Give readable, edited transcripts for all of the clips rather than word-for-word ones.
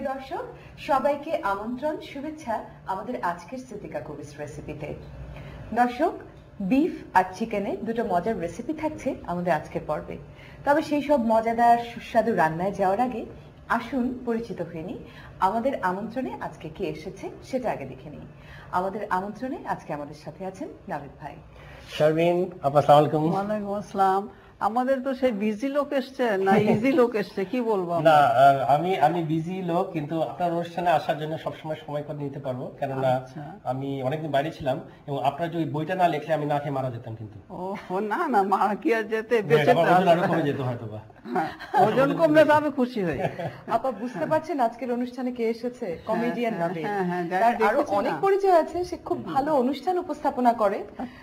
প্রিয় দর্শক সবাইকে আমন্ত্রণ শুভেচ্ছা আমাদের আজকের সিদ্দিকা কবির রেসিপিতে। দর্শক বিফ আর চিকেনে দুটো মজার রেসিপি থাকছে আমাদের আজকের পর্বে। তবে সেই সব মজাদার সুস্বাদু রান্নায় যাওয়ার আগে আসুন পরিচিত হয়ে নিই। আমাদের আমন্ত্রণে আজকে কে এসেছে সেটা আগে দেখে নিই। আমাদের আমন্ত্রণে আজকে আমাদের সাথে আছেন নাভিদ ভাই। শারমিন আপা, আসসালামু আলাইকুম। ওয়ালাইকুম আসসালাম। আমাদের তো সেই বিজি লোক এসছে না ইজি লোক এসছে, কি বলবো? না, আমি বিজি লোক, কিন্তু আপনার অনুষ্ঠানে আসার জন্য সবসময় সময় করে নিতে পারবো, কেননা আমি অনেকদিন বাইরে ছিলাম এবং আপনার যদি বইটা না লিখলে আমি না খেয়ে মারা যেতাম। কিন্তু ও না না, মারা কি আর যেতে, বেঁচে আরো কমে যেত হয়তো বা। ওজন কমলে তো আমি খুশি হই। আপা বুঝতে পারছেন আজকের অনুষ্ঠানে কে এসেছে? কমেডিয়ান নাভিদ। তার আরো অনেক পরিচয় আছে, সে খুব ভালো অনুষ্ঠান উপস্থাপনা করে।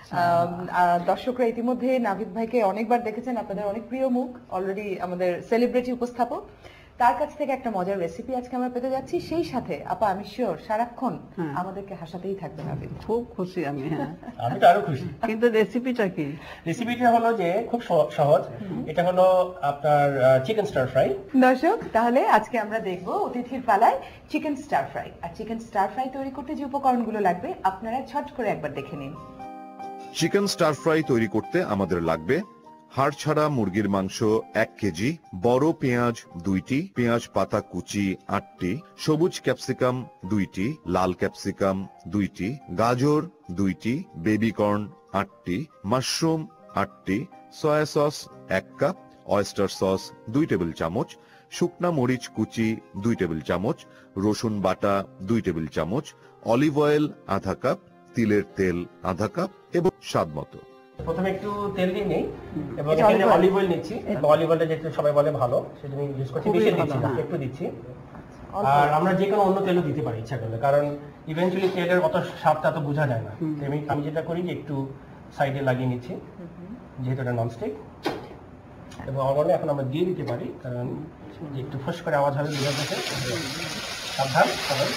দর্শকরা ইতিমধ্যে নাভিদ ভাইকে অনেকবার দেখেছেন, আপনাদের অনেক প্রিয় মুখ, অলরেডি আমাদের সেলিব্রিটি উপস্থাপক। তার কাছ থেকে একটা মজার রেসিপি আজকে আমরা পেতে যাচ্ছি। সেই সাথে আপা আমি শিওর সারাক্ষণ আমাদেরকে হাসাতেই থাকবে নাভিদ। খুব খুশি আমি। আমি তো আরো খুশি। কিন্তু রেসিপিটা কি? রেসিপিটা হলো যে খুব সহজ। এটা হলো আপনার চিকেন স্টার ফ্রাই। দর্শক তাহলে আজকে আমরা দেখব অতিথির পালায় চিকেন স্টার ফ্রাই। আর চিকেন স্টার ফ্রাই তৈরি করতে যে উপকরণগুলো লাগবে আপনারা ছট করে একবার দেখে নিন। চিকেন স্টার ফ্রাই তৈরি করতে আমাদের লাগবে হাড় ছাড়া মুরগির মাংস 1 কেজি, বড় পেঁয়াজ 2টি, পেঁয়াজ পাতা কুচি 8টি, সবুজ ক্যাপসিকাম 2টি, লাল ক্যাপসিকাম 2টি, গাজর 2টি, বেবি কর্ন 8টি, মাশরুম 8টি, soya sauce 1 cup, oyster sauce 2 table চামচ, শুকনা মরিচ কুচি 2 টেবিল চামচ, রসুন বাটা 2 টেবিল চামচ, অলিভ অয়েল আধা কাপ, তিলের তেল আধা কাপ এবং স্বাদ মতো। প্রথমে একটু তেল দিয়ে নেই এবং এখানে অলিভ অয়েল নিচ্ছি। অলিভ অয়েলটা যেটা সবাই বলে ভালো, সেজন্য ইউজ করছি। বেশি দিচ্ছি না, একটু দিচ্ছি। আর আমরা যে কোনো অন্য তেলও দিতে পারি ইচ্ছা করলে, কারণ ইভেন্চুয়ালি তেলের অত স্বাদটা তো বোঝা যায় না। আমি যেটা করি যে একটু সাইডে লাগিয়ে নিচ্ছি, যেহেতু এটা ননস্টিক। এবং অনলে এখন আমরা দিয়ে দিতে পারি, কারণ একটু ফস করে আওয়াজ হবে বোঝা যাচ্ছে। সাবধান সবাই,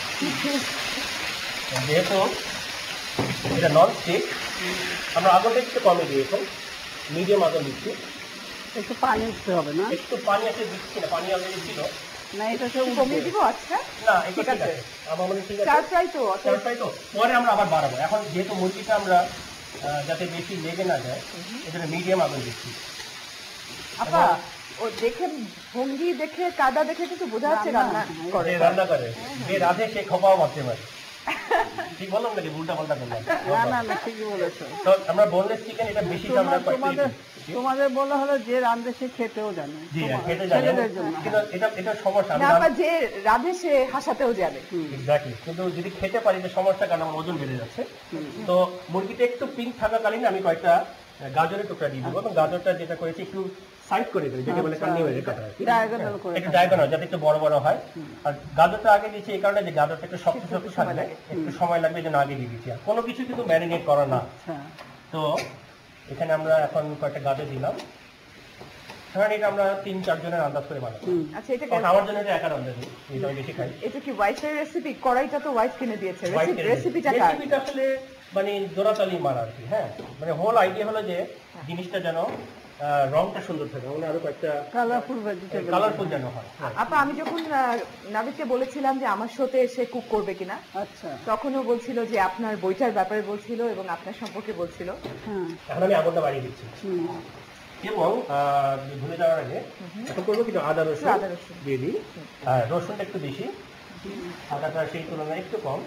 যেহেতু এটা ননস্টিক। আমরা আগুনটা একটু কমে দিই, এখন মিডিয়াম আগুন দিচ্ছি। একটু পানি দিতে হবে না? একটু পানি আছে দিচ্ছি না, পানি অলরেডি ছিল না, এটা কমিয়ে দিব। আচ্ছা না, ঠিক আছে, আমার মনে ঠিক আছে। স্টার ফ্রাই তো পরে আমরা আবার বাড়াবো। এখন যেহেতু মুরগিটা আমরা যাতে বেশি লেগে না যায়, এজন্য মিডিয়াম আগুন দিচ্ছি। আপা ও দেখে ভঙ্গি দেখে কাদা দেখে কিন্তু বোঝা যাচ্ছে রান্না করে। যে রাধে সে খোপাও মারতে পারে। ঠিক বললাম নাকি উল্টা পাল্টা বললাম? না না, ঠিকই বলেছো। তো আমরা বোনলেস চিকেন এটা বেশি আমরা তোমাদের বলা হলো যে রাঁধে সে খেতেও জানে। জি খেতে জানে, কিন্তু এটা সমস্যা না, যে রাধে সে হাসাতেও জানে। এক্স্যাক্টলি, কিন্তু যদি খেতে পারি যে সমস্যা, কারণ আমার ওজন বেড়ে যাচ্ছে। তো মুরগিটা একটু পিঙ্ক থাকাকালীন আমি কয়েকটা গাজরের টুকরা দিয়ে দেবো, এবং গাজরটা যেটা করেছি একটু সাইড করে দেবো, যেটা বলে কান্নি হয়ে কাটা, একটু ডায়াগোনাল, যাতে একটু বড় বড় হয়। আর গাজরটা আগে দিয়েছি এই কারণে যে গাজরটা একটু শক্ত শক্ত থাকলে একটু সময় লাগবে, যেন আগে দিয়ে দিচ্ছি। আর কোনো কিছু কিন্তু ম্যারিনেট করা না। তো এখানে আমরা এখন কয়েকটা গাজর দিলাম। ধরেন এটা আমরা 3-4 জনের আন্দাজ করে বানাবো। আচ্ছা, এটা আমার জন্য এটা একার আন্দাজ, এটা আমি বেশি খাই। এটা কি ওয়াইফের রেসিপি? কড়াইটা তো ওয়াইফ কিনে দিয়েছে। রেসিপিটা আসলে মানে দোরাতালি মারা আর কি। হ্যাঁ, মানে হোল আইডিয়া হলো যে জিনিসটা যেন রংটা সুন্দর থাকে, মানে আরো কয়েকটা কালারফুল যেন হয়। আপা আমি যখন নাভিদকে বলেছিলাম যে আমার শোতে এসে কুক করবে কিনা, আচ্ছা, তখনও বলছিল যে আপনার বইটার ব্যাপারে বলছিল এবং আপনার সম্পর্কে বলছিল। এখন আমি আগুনটা বাড়িয়ে দিচ্ছি এবং ভুলে যাওয়ার আগে এখন করবো কিন্তু আদা রসুন দিয়ে দিই। আর রসুনটা একটু বেশি, আদাটা সেই তুলনায় একটু কম।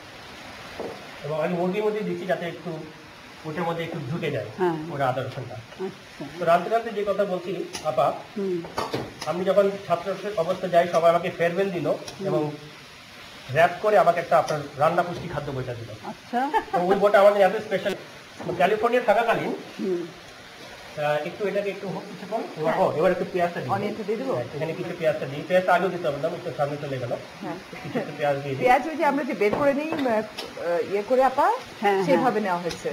এবং আমি মুরগির মধ্যে দিচ্ছি যাতে একটু ওটার মধ্যে একটু ঢুকে যায় ওটা আদা রসুনটা। তো রাঁধতে রাঁধতে যে কথা বলছি আপা, আমি যখন ছাত্র অবস্থা যাই সবাই আমাকে ফেয়ারওয়েল দিল এবং র্যাপ করে আমাকে একটা আপনার রান্না পুষ্টি খাদ্য বইটা দিল। ওই বইটা আমাদের এত স্পেশাল। ক্যালিফোর্নিয়া থাকাকালীন একটু এটাকে একটু কিছুক্ষণ এবার একটু পেঁয়াজটা দিয়ে দেবো। এখানে কিছু পেঁয়াজটা দিই, পেঁয়াজটা আগে দিতে হবে না, একটু সামনে চলে গেল। কিছু একটু পেঁয়াজ দিয়ে দিই। পেঁয়াজ ওই যে আমরা যে বের করে নিই ইয়ে করে আপা, সেভাবে নেওয়া হয়েছে।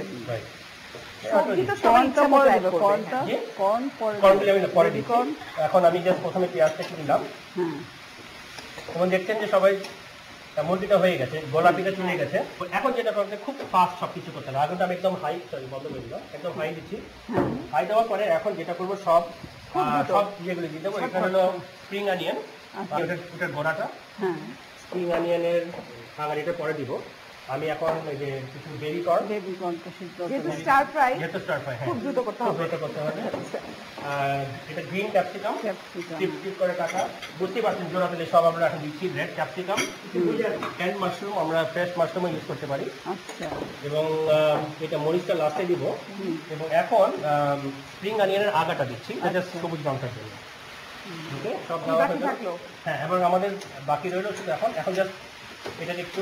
এখন আমি জাস্ট প্রথমে পেঁয়াজটা একটু দিলাম এবং দেখছেন যে সবাই মুরগিটা হয়ে গেছে, গোলাপিটা চলে গেছে। এখন যেটা করতে খুব ফাস্ট সবকিছু করতে হবে। আগুনটা আমি একদম হাই, সরি বন্ধ করে দিলাম, একদম হাই দিচ্ছি। হাই দেওয়ার পরে এখন যেটা করবো সব যেগুলো দিয়ে দেবো। এখানে হলো স্প্রিং অনিয়ন, আর এটা গোড়াটা হ্যাঁ স্প্রিং অনিয়নের আগার এটা পরে দিব। আমি এখন এই যে কিছু বেবি কর্ন তো সিদ্ধ যেহেতু স্টার ফ্রাই যেহেতু স্টার ফ্রাই, হ্যাঁ খুব দ্রুত করতে খুব হবে। দ্রুত করতে হবে। আর এটা গ্রিন ক্যাপসিকাম টিপ টিপ করে কাটা, বুঝতে পারছেন জোড়া তেলে সব আমরা এখন দিচ্ছি। রেড ক্যাপসিকাম এন্ড মাশরুম, আমরা ফ্রেশ মাশরুমও ইউজ করতে পারি। আচ্ছা এবং এটা মরিচটা লাস্টে দিব। এবং এখন স্প্রিং অনিয়নের আগাটা দিচ্ছি, এটা সবুজ রঙটার জন্য। ওকে, সব দেওয়া বাকি হয়ে গেল। থাকলো? হ্যাঁ, এবং আমাদের বাকি রইল শুধু এখন জাস্ট এটাকে একটু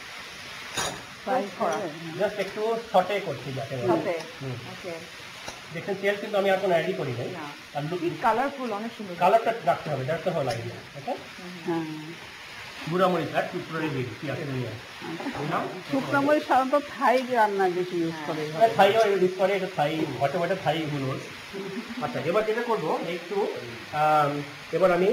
ফ্রাই করা জাস্ট একটু সটে করছি যাতে সাথে হুম। ওকে দেখেন তেল কিন্তু আমি এখন অ্যাডই করি নাই। না। আর কি কালারফুল, অনেক সুন্দর। কালারটা রাখতে হবে, যাতে ভালো লাগে। ওকে, হ্যাঁ গুঁড়া মরিচ আর টুকরো দিয়ে দিচ্ছি আছে নিয়ে শুকনো মরিচ সাধারণত থাই রান্না বেশি ইউজ করে থাইও ইউজ করে, এটা থাই অটোমেটিক থাই গুলো। আচ্ছা, এবার যেটা করবো একটু এবার আমি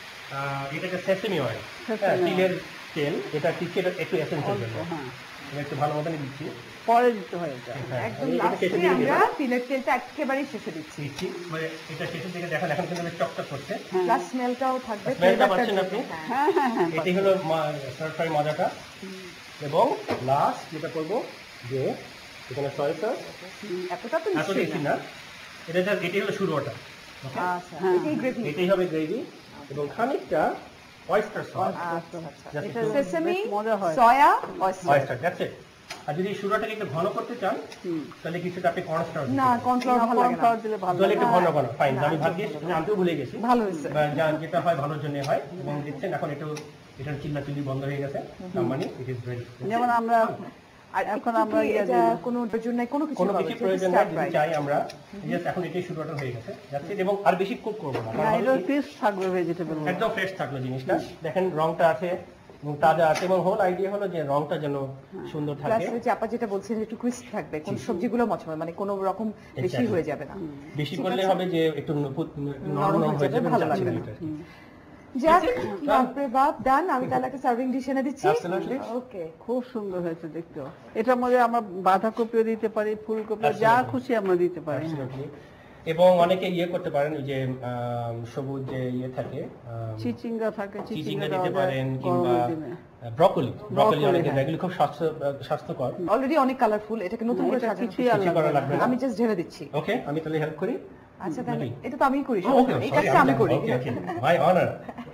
এটাকে সেসেমি অয়েল, তিলের তেল, এটা দিচ্ছি, এটা একটু এসেন্সের জন্য। হ্যাঁ এটা একটু ভালো মতনই দিচ্ছি। পরে দিতে হয় এটা হ্যাঁ, একদম আমি এটা লাস্টে শেষে দিয়ে আমরা দিলাম। তিলের তেলটা একেবারেই শেষে দিচ্ছি। দিচ্ছি, মানে এটা শেষের দিকে দেখেন এখন কিন্তু বেশ চকচক করছে। প্লাস স্মেলটাও থাকবে, স্মেলটা ফ্লেভারটা পাচ্ছেন আপনি? হ্যাঁ হ্যাঁ হ্যাঁ এটাই হলো স্টার ফ্রাই মজাটা। এবং লাস্ট যেটা করবো যে এখানে সয়া সস এতটা তো এত নিশ্চয়ই বেশি না। না, এটাই হলো শুরুটা। আচ্ছা, এটাই গ্রেভি। এটাই হবে গ্রেভি এবং খানিকটা অয়েস্টার সস। আচ্ছা আচ্ছা, Just এটা একটু- সেসেমি, বেশ মজা হয়। Soya, oyster। Oyster, that's it. আর যদি শুরুটাকে একটু ঘন করতে চান তাহলে কিছুটা আপনি কর্নফ্লাওয়ার না, কর্নফ্লাওয়ার ভালো লাগে না। কর্নফ্লাওয়ার দিলে ভালো তাহলে একটু ঘন ঘন ফাইন। না, আমি ভাগ্যিস আনতেও ভুলে গেছি। ভালো হয়েছে। যেটা হয় ভালোর জন্য হয়। এবং দেখছেন এখন একটু এটার চিল্লাচিল্লি বন্ধ হয়ে গেছে, তার মানে ইট ইজ রেডি। যেমন আমরা আর এখন একটু আমরা কি ইয়ে এটা দিলাম। কোনো জন্য কোনো কিছু কোনো হবে, কিছু যেহেতু প্রয়োজন stir নাই, যদি fry। চাই আমরা জাস্ট এখন এটাই শুরুটা হয়ে গেছে। That's it। এবং আর বেশি কুক করবো না, না কারণ এটা পিস থাকবে ভেজিটেবল একদম ফ্রেশ থাকলো জিনিসটা। দেখেন রংটা আছে এবং তাজা আছে, এবং হোল আইডিয়া হলো যে রংটা যেন সুন্দর প্লাস থাকে। ওই যে আপা যেটা বলছেন একটু ক্রিস্প থাকবে, কোন সবজিগুলো মচমচে, মানে কোনো রকম বেশি Exactly. হয়ে যাবে না। বেশি ঠিক করলে আছে। হবে যে একটু নরম নরম হয়ে যাবে, ভালো লাগবে না। যাক, বাপরে বাপ, ডান। আমি তাহলে একটা সার্ভিং ডিশ এনে দিচ্ছি। Absolutely. ওকে, খুব সুন্দর হয়েছে দেখতেও। এটার মধ্যে আমরা বাঁধাকপিও দিতে পারি, ফুলকপি, যা Absolutely. খুশি আমরা দিতে পারি। Absolutely. এবং অনেকে ইয়ে করতে পারেন, ওই যে সবুজ যে ইয়ে থাকে, চিচিঙ্গা থাকে, চিচিঙ্গা দেওয়া দিতে যায় পারেন, কিংবা গরমের দিনে। ব্রকলি Broccoli, অনেকে হ্যাঁ। দেয়, এগুলো খুব স্বাস্থ্যকর। অলরেডি অনেক কালারফুল, এটাকে নতুন করে এটা সাজানো কিছুই হচ্ছে। আর কিছু করা লাগবে না। আমি জাস্ট ঢেলে দিচ্ছি। ওকে, আমি তাহলে হেল্প করি। আচ্ছা, তাহলে নাকি? এটা তো আমিই করি, ওকে, এই কাজটা আমি করি। My honour.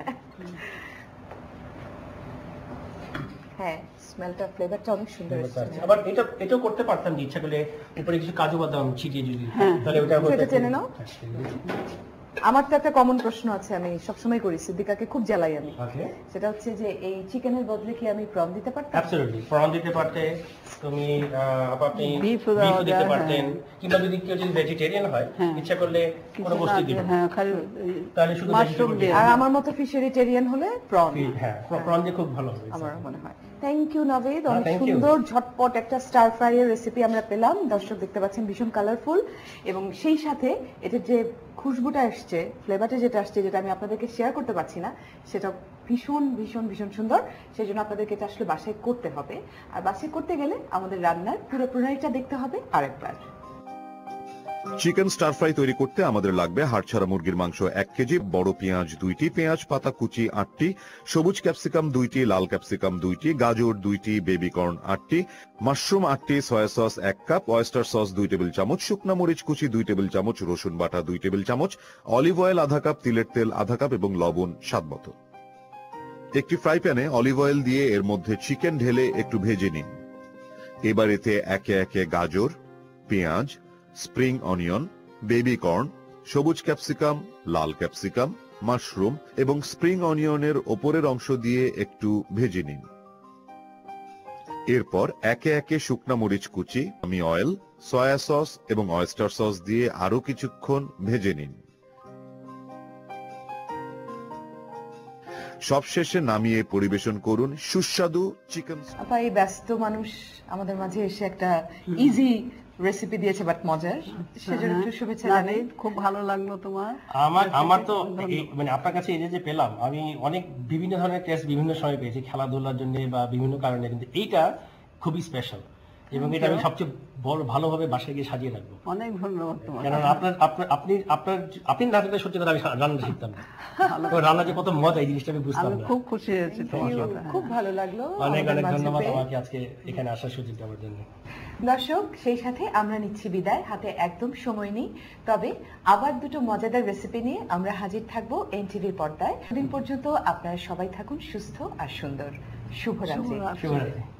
হ্যাঁ, স্মেলটা, ফ্লেভারটা অনেক সুন্দর এসেছে। আবার এটাও করতে পারতাম যে ইচ্ছা করলে উপরে কিছু কাজু বাদাম ছিটিয়ে যদি, তাহলে ওটা সেটা চেনে নাও। আমার তো একটা কমন প্রশ্ন আছে, আমি সবসময় করি, সিদ্দিকাকে খুব জ্বালাই আমি। ওকে, সেটা হচ্ছে যে এই চিকেনের বদলে কি আমি প্রন দিতে পারতাম? অ্যাবসলিউটলি। প্রন দিতে পারতে, তুমি আপনি Beef ও beef দেওয়া ও দিতে যায়, পারতেন, হ্যাঁ। কিংবা যদি কেউ যদি ভেজিটেরিয়ান হয়, হ্যাঁ। ইচ্ছা করলে কোনো কিছু বস্তু না দিবেন, দিয়ে, হ্যাঁ, খালি তাহলে শুধু মাশরুম vegetable দিয়ে। আর আমার মতো ফিশারিটেরিয়ান হলে প্রন। হ্যাঁ, প্রন দিয়ে খুব ভালো হবে। আমার মনে হয়। থ্যাংক ইউ নাভিদ, অনেক thank you. সুন্দর ঝটপট একটা স্টার ফ্রাই এর রেসিপি আমরা পেলাম। দর্শক দেখতে পাচ্ছেন ভীষণ কালারফুল, এবং সেই সাথে এটার যে খুশবুটা আসছে, ফ্লেভারটা যেটা আসছে, যেটা আমি আপনাদেরকে শেয়ার করতে পারছি না, সেটা ভীষণ ভীষণ ভীষণ সুন্দর। সেই জন্য আপনাদেরকে এটা আসলে বাসায় করতে হবে, আর বাসায় করতে গেলে আমাদের রান্নার পুরো প্রণালীটা দেখতে হবে আরেকবার। চিকেন স্টার ফ্রাই তৈরি করতে আমাদের লাগবে হাড়ছাড়া মুরগির মাংস 1 কেজি, বড় পেঁয়াজ 2টি, পেঁয়াজ পাতা কুচি 8টি, সবুজ ক্যাপসিকাম 2টি, লাল ক্যাপসিকাম 2টি, গাজর 2টি, বেবি কর্ন 8টি, মাশরুম 8টি, soya sauce 1 cup, oyster sauce 2 table চামচ, শুকনা মরিচ কুচি 2 টেবিল চামচ, রসুন বাটা 2 টেবিল চামচ, অলিভ অয়েল আধা কাপ, তিলের তেল আধা কাপ এবং লবণ স্বাদমতো। একটি ফ্রাই প্যানে অলিভ অয়েল দিয়ে এর মধ্যে চিকেন ঢেলে একটু ভেজে নিন। এবার এতে একে একে গাজর, পেঁয়াজ, স্প্রিং অনিয়ন, বেবি কর্ন, সবুজ ক্যাপসিকাম, লাল ক্যাপসিকাম, মাশরুম এবং স্প্রিং অনিয়নের ওপরের অংশ দিয়ে একটু ভেজে নিন। এরপর একে একে শুকনা মরিচ কুচি, আমি অয়েল, সয়া সস এবং অয়েস্টার সস দিয়ে আরো কিছুক্ষণ ভেজে নিন। সবশেষে নামিয়ে পরিবেশন করুন সুস্বাদু চিকেন। আপা, এই ব্যস্ত মানুষ আমাদের মাঝে এসে একটা ইজি রেসিপি দিয়েছে, বাট মজার, সেজন্য একটু শুভেচ্ছা জানাই। নাভিদ, খুব ভালো লাগলো তোমার। আমার তো মানে আপনার কাছে এই যে পেলাম, আমি অনেক বিভিন্ন ধরনের টেস্ট বিভিন্ন সময় পেয়েছি, খেলাধুলার জন্য বা বিভিন্ন কারণে, কিন্তু এইটা খুবই স্পেশাল। এবং এটা আমি সবচেয়ে বড় ভালোভাবে বাসায় গিয়ে সাজিয়ে রাখবো। অনেক ধন্যবাদ তোমাকে। কারণ আপনি না থাকলে সত্যি কথা আমি রান্না শিখতাম না। রান্না যে কত মজা এই জিনিসটা আমি বুঝতাম আমি না। খুব খুশি হয়েছি তোমার কথা। খুব ভালো লাগলো। অনেক আমাদের অনেক মাঝে ধন্যবাদ পেয়ে। আমাকে আজকে এখানে আসার সুযোগ দেওয়ার জন্য। দর্শক, সেই সাথে আমরা নিচ্ছি বিদায়, হাতে একদম সময় নেই। তবে আবার দুটো মজাদার রেসিপি নিয়ে আমরা হাজির থাকবো এনটিভির পর্দায়। দিন পর্যন্ত আপনারা সবাই থাকুন সুস্থ আর সুন্দর। শুভরাত্রি। শুভরাত্রি। শুভরাত্রি।